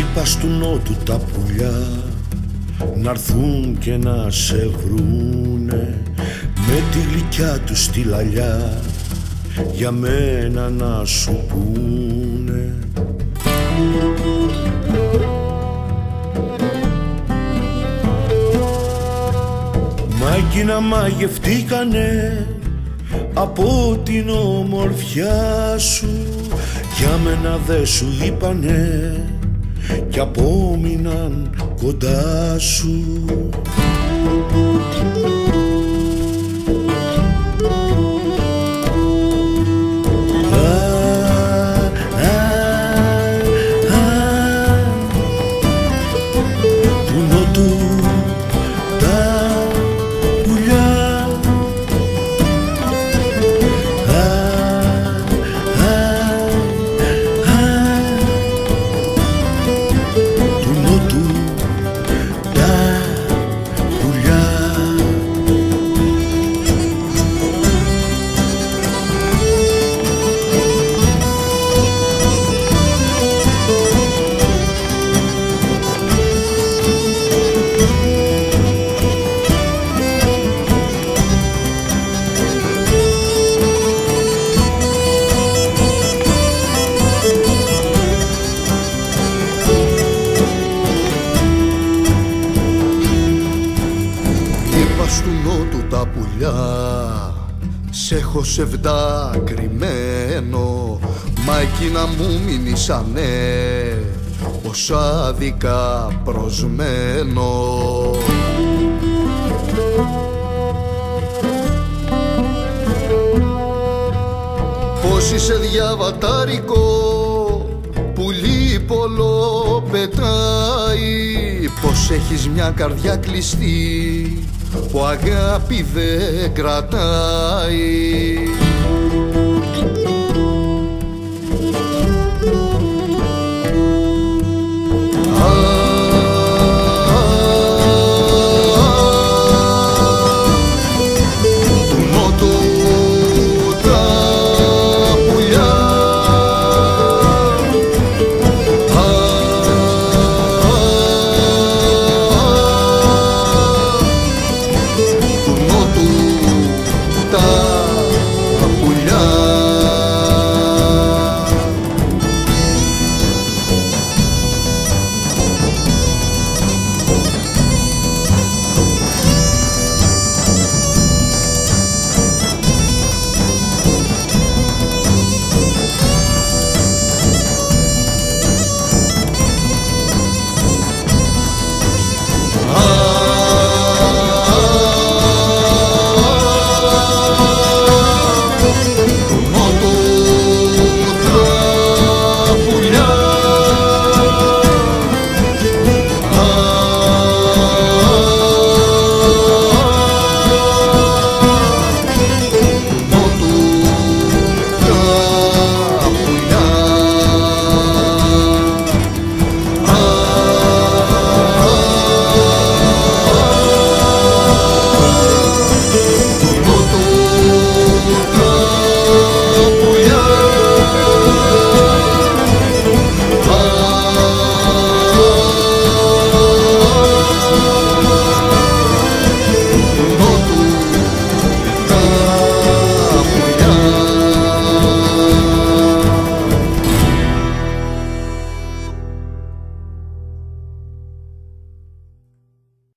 Είπα στου νότου τα πουλιά να'ρθούν και να σε βρούνε, με τη γλυκιά τους τη λαλιά για μένα να σου πούνε. Μα εκείνα μαγευτήκανε από την ομορφιά σου, για μένα δε σου είπανε κι απόμειναν κοντά σου. Του νότου τα πουλιά, του νότου τα πουλιά. Στου νότου τα πουλιά σ' έχω σε βδά κρυμμένο, μα εκείνα μου μείνησανε ως άδικα προσμένο. Πως είσαι διαβατάρικο πουλί πολλό πετάει, πως έχεις μια καρδιά κλειστή που αγάπη δεν κρατάει.